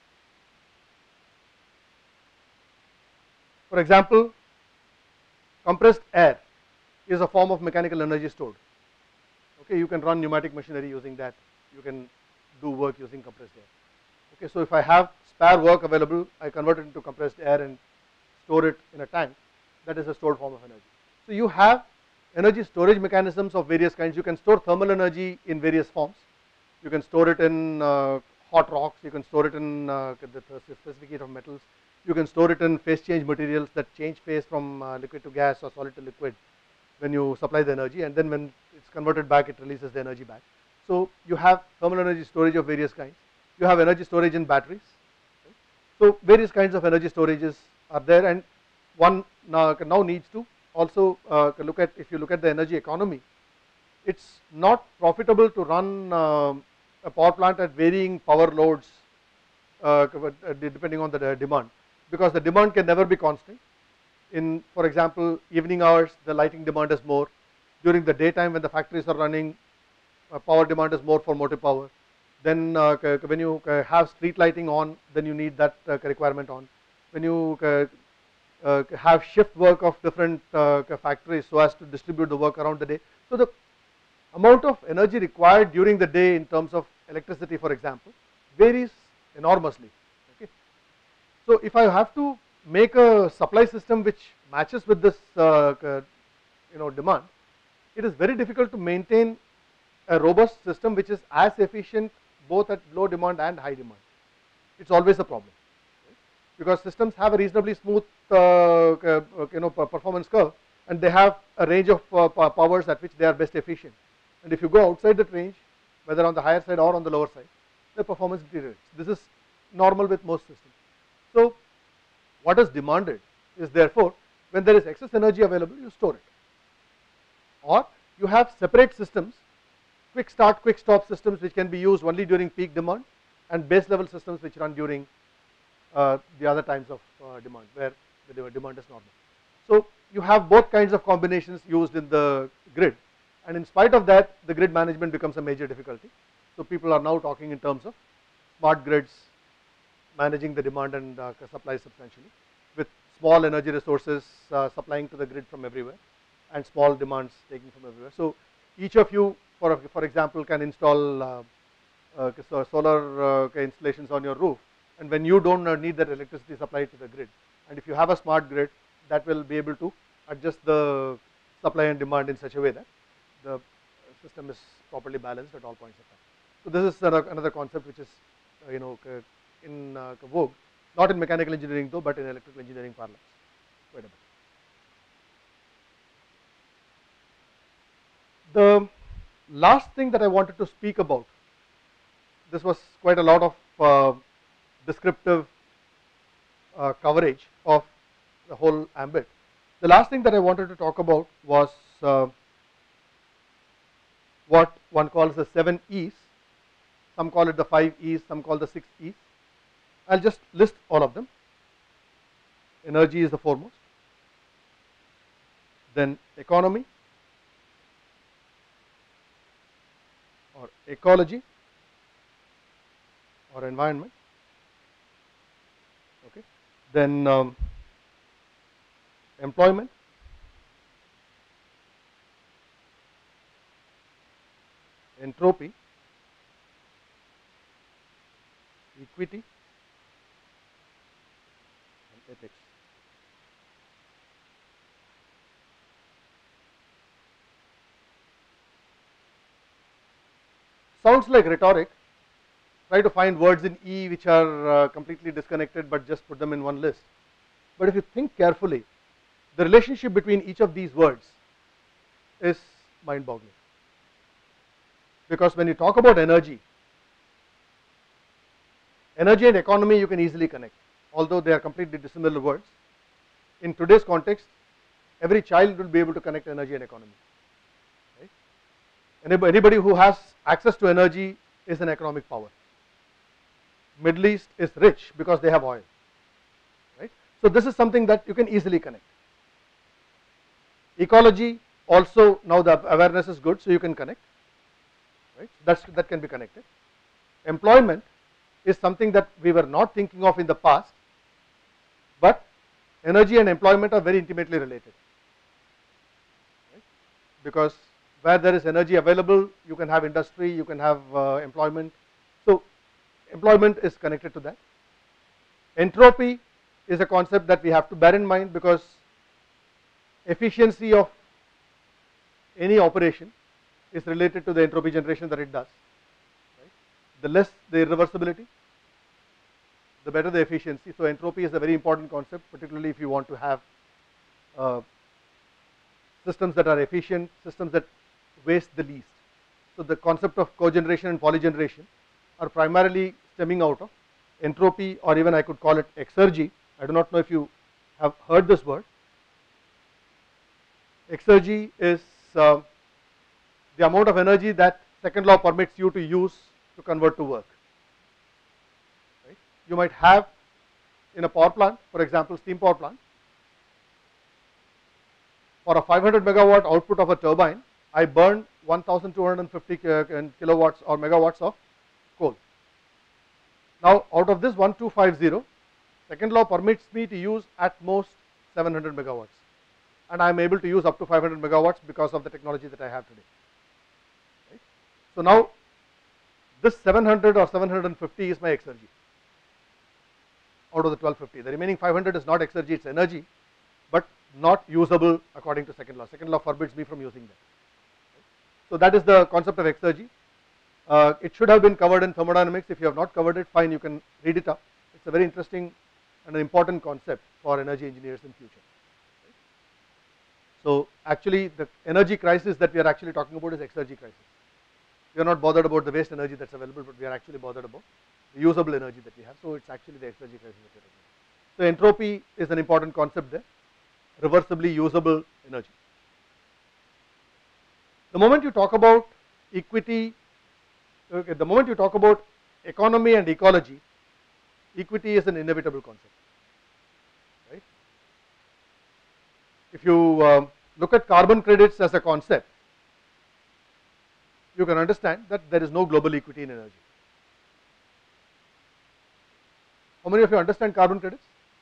For example, compressed air is a form of mechanical energy stored. Okay, you can run pneumatic machinery using that. You can do work using compressed air. Okay, so if I have spare work available, I convert it into compressed air and store it in a tank. That is a stored form of energy. So you have energy storage mechanisms of various kinds. You can store thermal energy in various forms. You can store it in hot rocks. You can store it in the specific heat of metals. You can store it in phase change materials that change phase from liquid to gas or solid to liquid when you supply the energy, and then when it's converted back, it releases the energy back. So you have thermal energy storage of various kinds. You have energy storage in batteries. Right? So various kinds of energy storages are there, and one now needs to also look at, if you look at the energy economy, it's not profitable to run a power plant at varying power loads depending on the demand, because the demand can never be constant. In, for example, evening hours, the lighting demand is more. During the daytime, when the factories are running, power demand is more for motive power. Then when you have street lighting on, then you need that requirement on. When you have shift work of different factories so as to distribute the work around the day. So the amount of energy required during the day in terms of electricity, for example, varies enormously. Okay. So if I have to make a supply system which matches with this demand, it is very difficult to maintain a robust system which is as efficient both at low demand and high demand. It's always a problem, right? Because systems have a reasonably smooth performance curve, and they have a range of powers at which they are best efficient. And if you go outside that range, whether on the higher side or on the lower side, the performance deteriorates. This is normal with most systems. So what is demanded is, therefore, when there is excess energy available, you store it, or you have separate systems, quick start, quick stop systems which can be used only during peak demand, and base level systems which run during the other times of demand, where the demand is normal. So you have both kinds of combinations used in the grid, and in spite of that, the grid management becomes a major difficulty. So people are now talking in terms of smart grids managing the demand and supply substantially, with small energy resources supplying to the grid from everywhere, and small demands taken from everywhere. So each of you, for example, can install solar installations on your roof, and when you don't need that electricity supplied to the grid, and if you have a smart grid, that will be able to adjust the supply and demand in such a way that the system is properly balanced at all points of time. So this is another concept which is in vogue, not in mechanical engineering though, but in electrical engineering parlance quite a bit. The last thing that I wanted to speak about, this was quite a lot of descriptive coverage of the whole ambit. The last thing that I wanted to talk about was what one calls the 7 E's. Some call it the 5 E's, some call the 6 E's. I'll just list all of them. Energy is the foremost, then economy or ecology or environment, okay. Then employment, entropy, equity, and ethics. Sounds like rhetoric. Try to find words in E which are completely disconnected, but just put them in one list. But if you think carefully, the relationship between each of these words is mind-boggling. Because when you talk about energy and economy you can easily connect, although they are completely dissimilar words. In today's context, every child will be able to connect energy and economy. Right? Anybody who has access to energy is an economic power. Middle East is rich because they have oil. Right? So this is something that you can easily connect. Ecology also, now the awareness is good, so you can connect. Right? That can be connected. Employment is something that we were not thinking of in the past, but energy and employment are very intimately related. Right? Because where there is energy available, you can have industry, you can have employment. So employment is connected to that. Entropy is a concept that we have to bear in mind, because efficiency of any operation is related to the entropy generation that it does. Right? The less the irreversibility, the better the efficiency. So entropy is a very important concept, particularly if you want to have systems that are efficient, systems that waste the least. So the concept of cogeneration and polygeneration are primarily stemming out of entropy, or even I could call it exergy. I do not know if you have heard this word. Exergy is the amount of energy that second law permits you to use to convert to work. Right? You might have in a power plant, for example, steam power plant, for a 500 megawatt output of a turbine, I burn 1250 kilowatts or megawatts of coal. Now out of this 1250, second law permits me to use at most 700 megawatts, and I am able to use up to 500 megawatts because of the technology that I have today. Right? So now this 700 or 750 is my exergy out of the 1250. The remaining 500 is not exergy, it's energy, but not usable according to second law. Second law forbids me from using that. Right? So that is the concept of exergy. It should have been covered in thermodynamics. If you have not covered it, fine, you can read it up. It's a very interesting and an important concept for energy engineers in future. So actually the energy crisis that we are actually talking about is exergy crisis. We are not bothered about the waste energy that's available, but we are actually bothered about the usable energy that we have. So it's actually the exergy crisis that we are talking about. So entropy is an important concept there, reversibly usable energy. The moment you talk about equity, okay, the moment you talk about economy and ecology, equity is an inevitable concept, right? If you look at carbon credits as a concept, you can understand that there is no global equity in energy. How many of you understand carbon credits?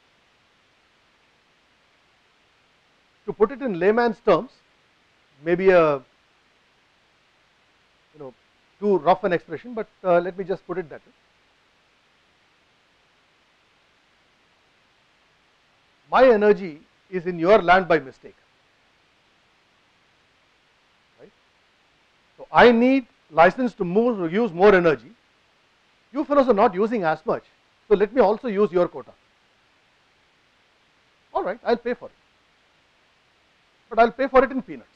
To put it in layman's terms, maybe a too rough an expression, but let me just put it that way. My energy is in your land by mistake, right? So I need license to use more energy. You fellows are not using as much, so let me also use your quota. All right, I'll pay for it, but I'll pay for it in peanuts.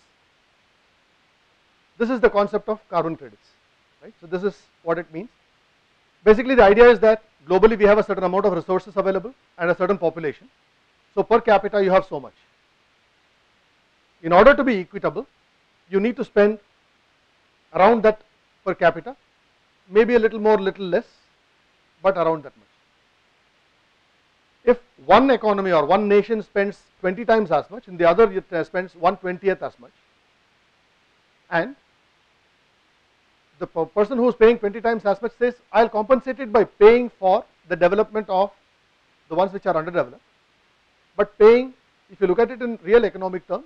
This is the concept of carbon credits, right? So this is what it means. Basically the idea is that globally we have a certain amount of resources available and a certain population. So per capita you have so much. In order to be equitable, you need to spend around that per capita, maybe a little more, little less, but around that much. If one economy or one nation spends 20 times as much, and the other it spends 1/20th as much, and the person who is paying 20 times as much says, I will compensate it by paying for the development of the ones which are underdeveloped, but paying, if you look at it in real economic terms,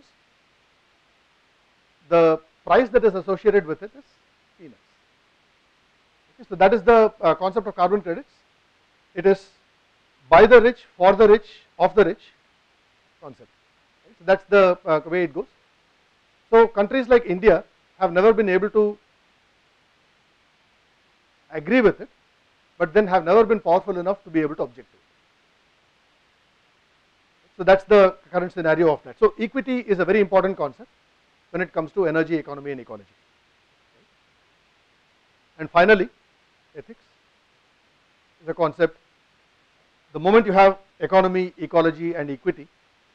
the price that is associated with it is peanuts. Okay, so that is the concept of carbon credits. It is by the rich, for the rich, of the rich concept. Right? So that is the way it goes. So countries like India have never been able to agree with it, but then have never been powerful enough to be able to object to it. So that is the current scenario of that. So equity is a very important concept when it comes to energy, economy and ecology. And finally, ethics is a concept. The moment you have economy, ecology and equity,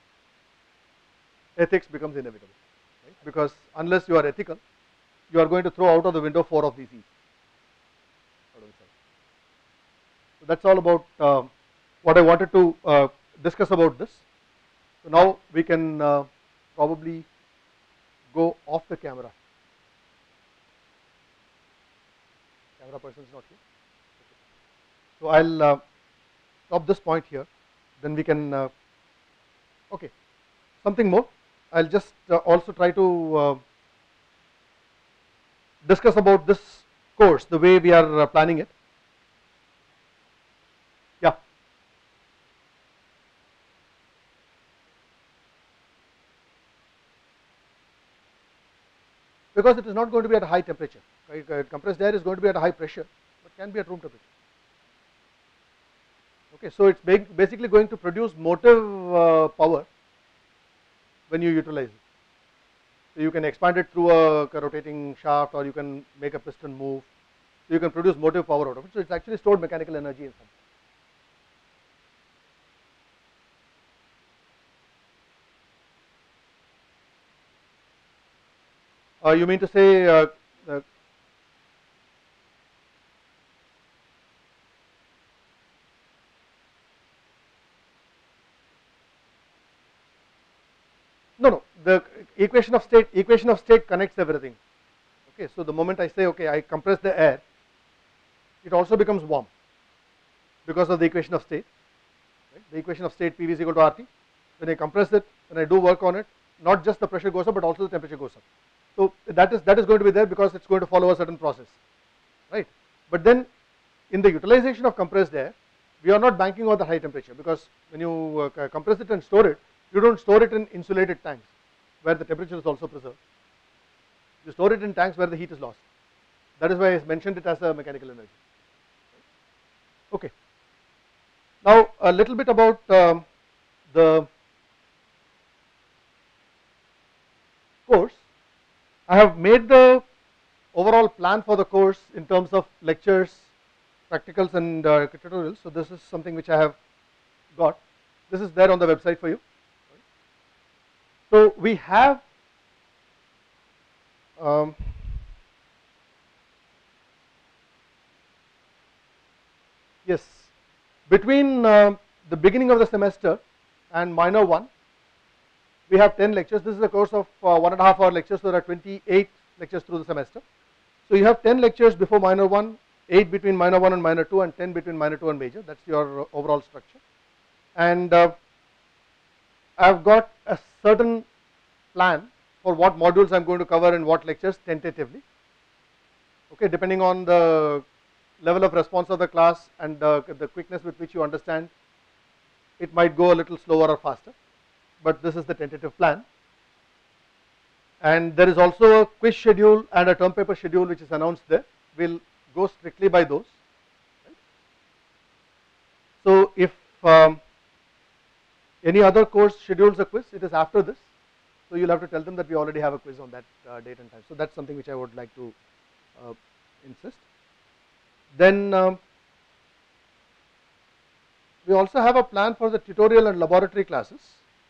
ethics becomes inevitable, right? Because unless you are ethical, you are going to throw out of the window 4 of these E's. So that is all about what I wanted to discuss about this. So now we can probably go off the camera. Camera person is not here. Okay. So I'll stop this point here. Then we can. Okay, something more. I'll just also try to discuss about this course, the way we are planning it. Yeah. Because it is not going to be at a high temperature. Right? Compressed air is going to be at a high pressure, but can be at room temperature. Okay, so it's basically going to produce motive power when you utilize it. So you can expand it through a rotating shaft, or you can make a piston move. So you can produce motive power out of it. So it's actually stored mechanical energy in something. You mean to say no, the equation of state connects everything. Okay, so the moment I say, okay, I compress the air, it also becomes warm because of the equation of state. Right? The equation of state PV is equal to RT. When I compress it, when I do work on it, not just the pressure goes up, but also the temperature goes up. So that is going to be there because it's going to follow a certain process, right? But then in the utilization of compressed air, we are not banking on the high temperature, because when you compress it and store it, you don't store it in insulated tanks where the temperature is also preserved. You store it in tanks where the heat is lost. That is why I mentioned it as a mechanical energy. Okay. Now a little bit about the course. I have made the overall plan for the course in terms of lectures, practicals and tutorials. So this is something which I have got. This is there on the website for you. So we have yes, between the beginning of the semester and minor 1, we have 10 lectures. This is a course of 1.5 hour lectures, so there are 28 lectures through the semester. So you have 10 lectures before minor 1, 8 between minor 1 and minor 2, and 10 between minor 2 and major. That's your overall structure. And I have got a certain plan for what modules I am going to cover in what lectures tentatively. Okay, depending on the level of response of the class and the quickness with which you understand, it might go a little slower or faster, but this is the tentative plan. And there is also a quiz schedule and a term paper schedule which is announced there. We will go strictly by those. Right? So if any other course schedules a quiz, it is after this. So you will have to tell them that we already have a quiz on that date and time. So that is something which I would like to insist. Then we also have a plan for the tutorial and laboratory classes.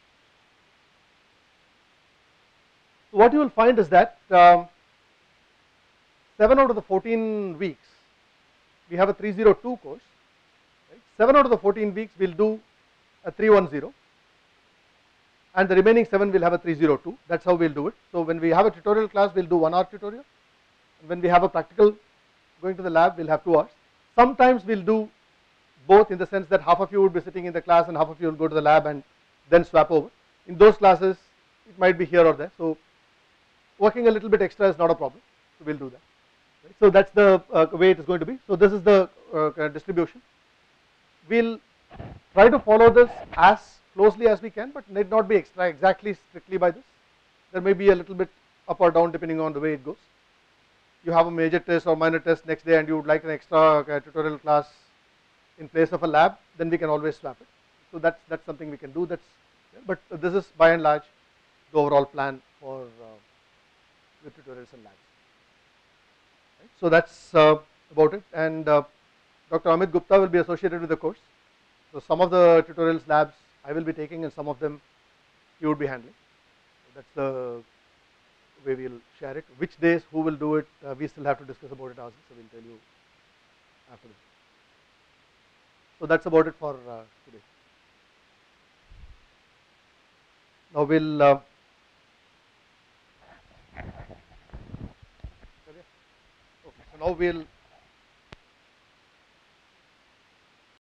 So what you will find is that 7 out of the 14 weeks we have a 302 course. Right? 7 out of the 14 weeks we will do a 310, and the remaining 7 will have a 302. That is how we will do it. So when we have a tutorial class, we will do 1 hour tutorial, and when we have a practical going to the lab, we will have 2 hours. Sometimes we will do both, in the sense that half of you would be sitting in the class and half of you will go to the lab and then swap over. In those classes, it might be here or there. So working a little bit extra is not a problem. So we will do that. Right? So that is the way it is going to be. So this is the distribution. We will try to follow this as closely as we can, but need not be exactly strictly by this. There may be a little bit up or down depending on the way it goes. You have a major test or minor test next day and you would like an extra tutorial class in place of a lab, then we can always swap it. So that's something we can do. But this is by and large the overall plan for the tutorials and labs. Right? So that's about it. And Dr. Amit Gupta will be associated with the course. So some of the tutorials, labs I will be taking, and some of them he would be handling. So that's the way we will share it. Which days, who will do it, we still have to discuss about it ourselves. So we will tell you after this. So that's about it for today. Now we'll okay, so now we'll